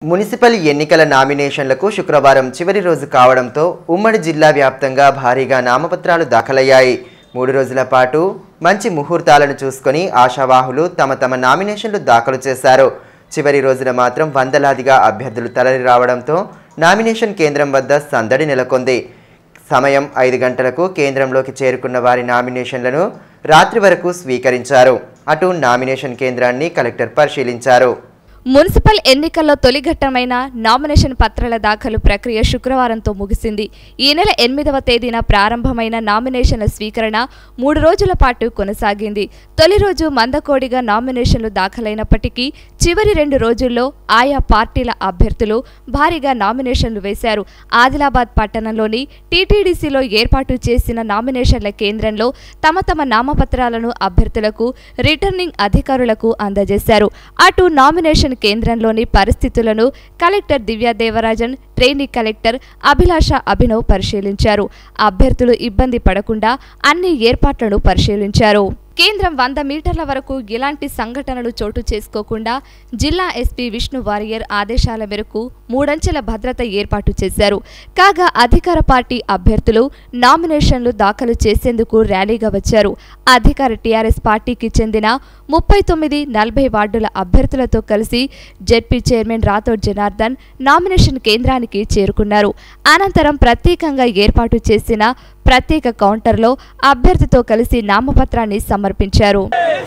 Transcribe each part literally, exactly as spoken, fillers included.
Municipal ఎన్నికల నామినేషన్లకు శుక్రవారం చివరి రోజు కావడంతో ఉమ్మడి జిల్లా వ్యాప్తంగా భారీగా నామపత్రాలు దాఖలయ్యాయి. మూడు రోజుల పాటు మంచి ముహూర్తాలను చూసుకొని ఆశావాహులు తమ తమ నామినేషన్లు దాఖలు చేశారు. చివరి రోజున మాత్రం వందలాదిగా అభ్యర్థులు తరలి రావడంతో నామినేషన్ కేంద్రం వద్ద సందడి నెలకొంది. సమయం ఐదు గంటలకు కేంద్రంలోకి చేరుకున్న వారి నామినేషన్లను రాత్రి వరకు స్వీకరించారు. అటు నామినేషన్ కేంద్రాన్ని కలెక్టర్ పరిశీలించారు. మున్సిపల్ ఎన్నికల్లో తొలి ఘట్టమైన నామినేషన్ పత్రాల దాఖలు ప్రక్రియ శుక్రవారంతో ముగిసింది. ఈ నెల ఎనిమిదవ తేదీన ప్రారంభమైన నామినేషన్ల స్వీకరణ మూడు రోజుల పాటు కొనసాగింది. తొలి రోజు మందకోడిగా నామినేషన్లు దాఖలైనప్పటికీ చివరి రెండు రోజుల్లో ఆయా పార్టీల అభ్యర్థులు భారీగా నామినేషన్లు వేశారు. ఆదిలాబాద్ పట్టణంలోని టీటీడీసీలో ఏర్పాటు చేసిన నామినేషన్ల కేంద్రంలో తమ తమ నామపత్రాలను అభ్యర్థులకు రిటర్నింగ్ అధికారులకు అందజేశారు. అటు నామినేషన్ కేంద్రంలోని పరిస్థితులను collector Divya Devarajan, training collector Abhilasha Abhinav పరిశీలించారు. అభ్యర్థులు ఇబ్బంది పడకుండా అన్ని ఏర్పాట్లను పరిశీలించారు. కేంద్రం వంద మీటర్ల వరకు ఎలాంటి సంఘటనలు చోటు చేసుకోకుండా జిల్లా ఎస్పీ విష్ణు వారియర్ ఆదేశాల మేరకు మూడంచెల భద్రత ఏర్పాటు చేశారు. కాగా అధికార పార్టీ అభ్యర్థులు నామినేషన్లు దాఖలు చేసేందుకు ర్యాలీగా వచ్చారు. అధికార టీఆర్ఎస్ పార్టీకి చెందిన ముప్పై తొమ్మిది నలభై వార్డుల అభ్యర్థులతో కలిసి ZP chairman Rathod Janardhan nomination కేంద్రానికి చేరుకున్నారు. అనంతరం ప్రత్యేకంగా ఏర్పాటు చేసిన ప్రత్యేక కౌంటర్లో అభ్యర్థితో కలిసి నామపత్రాన్ని సమర్పించారు.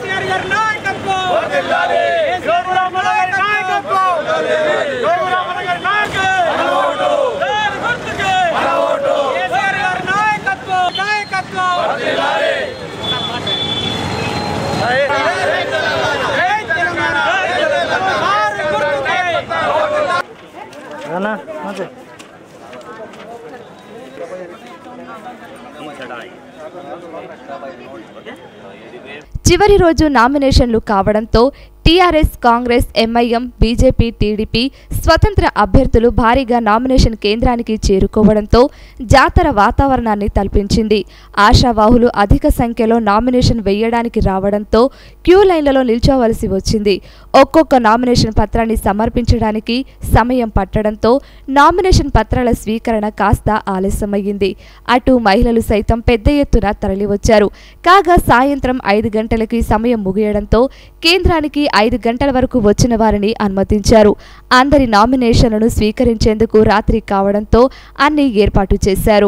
చివరి రోజు నామినేషన్లు కావడంతో TRS, Congress, MIM, BJP, TDP స్వతంత్ర అభ్యర్థులు భారీగా నామినేషన్ కేంద్రానికి చేరుకోవడంతో జాతర వాతావరణాన్ని తలపించింది. ఆశావాహులు అధిక సంఖ్యలో నామినేషన్ వేయడానికి రావడంతో క్యూ లైన్లలో నిల్చోవలసి వచ్చింది. ఒక్కొక్క నామినేషన్ పత్రాన్ని సమర్పించడానికి సమయం పట్టడంతో నామినేషన్ పత్రాల స్వీకరణ కాస్త ఆలస్యమయ్యింది. అటు మహిళలు సైతం పెద్ద ఎత్తున తరలివచ్చారు. కాగా సాయంత్రం ఐదు గంటలకి సమయం ముగియడంతో కేంద్రానికి ఐదు గంటల వరకు వచ్చిన వారిని అనుమతించారు. అందరి నామినేషన్లను స్వీకరించేందుకు రాత్రి కావడంతో అన్ని ఏర్పాటు చేశారు.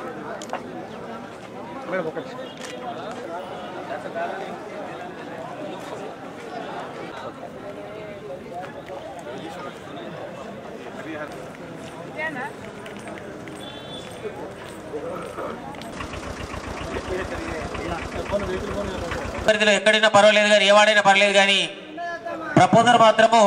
పరిధిలో ఎక్కడైనా పర్వాలేదు కానీ ఏవాడైనా పర్లేదు కానీ ప్రపోజర్ మాత్రము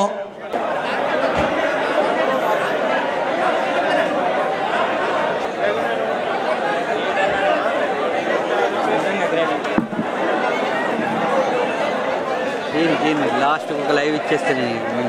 లాస్ట్ ఒక లైవ్ ఇచ్చేస్తుంది.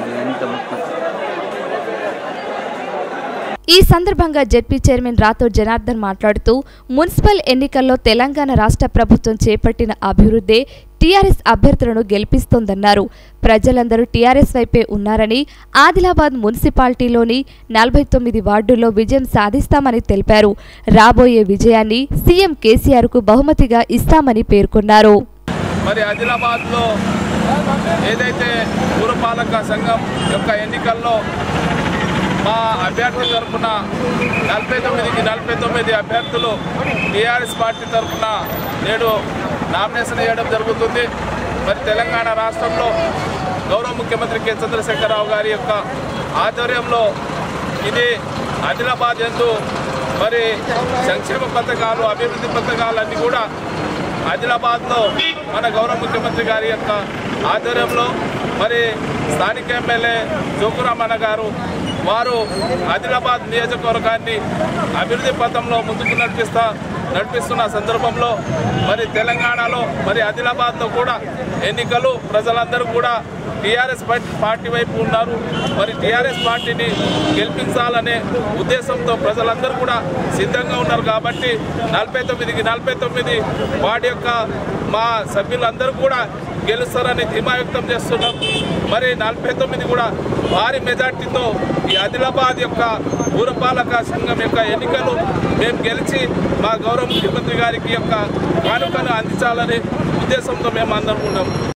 ఈ సందర్భంగా జెడ్పీ చైర్మన్ రాథోడ్ జనార్దన్ మాట్లాడుతూ మున్సిపల్ ఎన్నికల్లో తెలంగాణ రాష్ట్ర ప్రభుత్వం చేపట్టిన అభివృద్ధి టీఆర్ఎస్ అభ్యర్థులను గెలిపిస్తోందన్నారు. ప్రజలందరూ టీఆర్ఎస్ వైపే ఉన్నారని, ఆదిలాబాద్ మున్సిపాలిటీలోని నలభై తొమ్మిది వార్డుల్లో విజయం సాధిస్తామని తెలిపారు. రాబోయే విజయాన్ని సీఎం కేసీఆర్ కు బహుమతిగా ఇస్తామని పేర్కొన్నారు. మరి ఆదిలాబాద్లో ఏదైతే పురపాలక సంఘం యొక్క ఎన్నికల్లో మా అభ్యర్థి తరఫున నలభై తొమ్మిదికి నలభై తొమ్మిది అభ్యర్థులు టీఆర్ఎస్ పార్టీ తరఫున నేడు నామినేషన్ వేయడం జరుగుతుంది. మరి తెలంగాణ రాష్ట్రంలో గౌరవ ముఖ్యమంత్రి కె చంద్రశేఖరరావు గారి యొక్క ఆధ్వర్యంలో ఇది ఆదిలాబాద్ యందు మరి సంక్షేమ పథకాలు, అభివృద్ధి పథకాలన్నీ కూడా ఆదిలాబాద్లో మన గౌరవ ముఖ్యమంత్రి గారి యొక్క ఆధ్వర్యంలో మరి స్థానిక ఎమ్మెల్యే జోగురామన్న గారు వారు ఆదిలాబాద్ నియోజకవర్గాన్ని అభివృద్ధి పథంలో ముందుకు నడిపిస్తా నడిపిస్తున్న సందర్భంలో మరి తెలంగాణలో మరి ఆదిలాబాద్లో కూడా ఎన్నికలు ప్రజలందరూ కూడా టీఆర్ఎస్ పార్టీ వైపు ఉన్నారు. మరి టీఆర్ఎస్ పార్టీని గెలిపించాలనే ఉద్దేశంతో ప్రజలందరూ కూడా సిద్ధంగా ఉన్నారు. కాబట్టి నలభై తొమ్మిదికి నలభై తొమ్మిది వార్డు యొక్క మా సభ్యులందరూ కూడా గెలుస్తారని ధీమా వ్యక్తం చేస్తున్నాం. మరి నలభై తొమ్మిది కూడా భారీ మెజార్టీతో ఈ ఆదిలాబాద్ యొక్క పురపాలక సంఘం యొక్క ఎన్నికలు మేము గెలిచి మా గౌరవ ముఖ్యమంత్రి గారికి యొక్క కానుకను అందించాలనే ఉద్దేశంతో మేము అందరం ఉన్నాం.